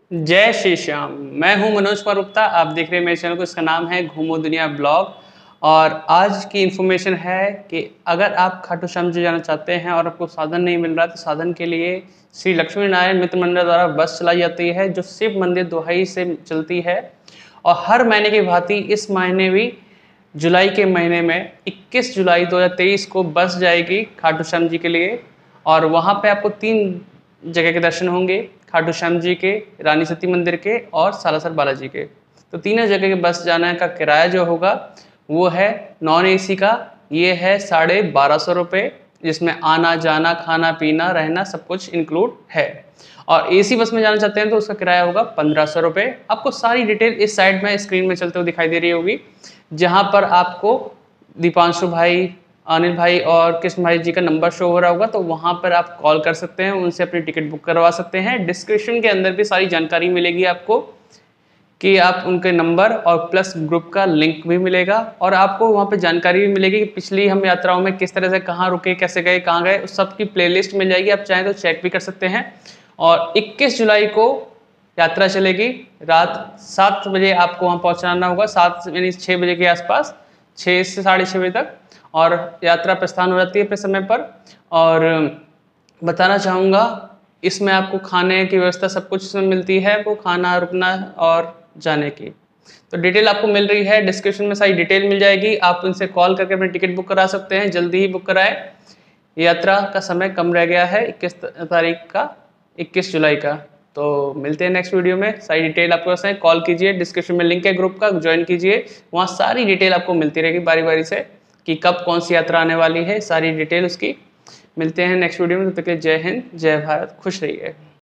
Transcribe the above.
जय श्री श्याम। मैं हूं मनोज कुमार गुप्ता। आप देख रहे हैं मेरे चैनल को। इसका नाम है घूमो दुनिया ब्लॉग। और आज की इन्फॉर्मेशन है कि अगर आप खाटू श्याम जी जाना चाहते हैं और आपको साधन नहीं मिल रहा तो साधन के लिए श्री लक्ष्मी नारायण मित्र मंडल द्वारा बस चलाई जाती है जो शिव मंदिर दोहई से चलती है। और हर महीने की भांति इस महीने भी जुलाई के महीने में 21 जुलाई 2023 को बस जाएगी खाटू श्याम जी के लिए। और वहाँ पे आपको 3 जगह के दर्शन होंगे, खाटू श्याम जी के, रानी सती मंदिर के और सालासर बालाजी के। तो तीनों जगह के बस जाने का किराया जो होगा वो है नॉन एसी का, ये है 1250 रुपये, जिसमें आना जाना खाना पीना रहना सब कुछ इंक्लूड है। और एसी बस में जाना चाहते हैं तो उसका किराया होगा 1500 रुपये। आपको सारी डिटेल इस साइड में स्क्रीन में चलते हुए दिखाई दे रही होगी, जहाँ पर आपको दीपांशु भाई, अनिल भाई और कृष्ण भाई जी का नंबर शो हो रहा होगा। तो वहाँ पर आप कॉल कर सकते हैं, उनसे अपनी टिकट बुक करवा सकते हैं। डिस्क्रिप्शन के अंदर भी सारी जानकारी मिलेगी आपको कि आप उनके नंबर और प्लस ग्रुप का लिंक भी मिलेगा। और आपको वहाँ पे जानकारी भी मिलेगी कि पिछली हम यात्राओं में किस तरह से कहाँ रुके, कैसे गए, कहाँ गए, उस सब की प्लेलिस्ट मिल जाएगी। आप चाहें तो चेक भी कर सकते हैं। और 21 जुलाई को यात्रा चलेगी। रात 7 बजे आपको वहाँ पहुँचाना होगा, 7 यानी 6 बजे के आसपास, 6 से 6:30 बजे तक। और यात्रा प्रस्थान हो जाती है अपने समय पर। और बताना चाहूँगा, इसमें आपको खाने की व्यवस्था सब कुछ इसमें मिलती है, वो खाना, रुकना और जाने की। तो डिटेल आपको मिल रही है, डिस्क्रिप्शन में सारी डिटेल मिल जाएगी। आप उनसे कॉल करके अपनी टिकट बुक करा सकते हैं, जल्दी ही बुक कराएं। यात्रा का समय कम रह गया है, 21 तारीख का, 21 जुलाई का। तो मिलते हैं नेक्स्ट वीडियो में। सारी डिटेल आपके पास है, कॉल कीजिए, डिस्क्रिप्शन में लिंक है ग्रुप का, ज्वाइन कीजिए। वहाँ सारी डिटेल आपको मिलती रहेगी बारी बारी से कि कब कौन सी यात्रा आने वाली है, सारी डिटेल उसकी। मिलते हैं नेक्स्ट वीडियो में। तब तक के लिए जय हिंद, जय भारत, खुश रहिए।